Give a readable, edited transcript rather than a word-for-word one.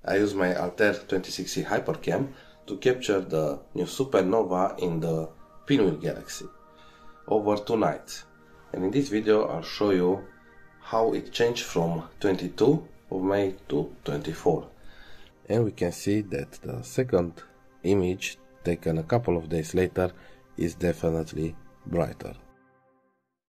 I use my Atair 26C Hypercam to capture the new Supernova in the Pinwheel galaxy over 2 nights. And in this video I'll show you how it changed from 22 of May to 24. And we can see that the second image taken a couple of days later is definitely brighter.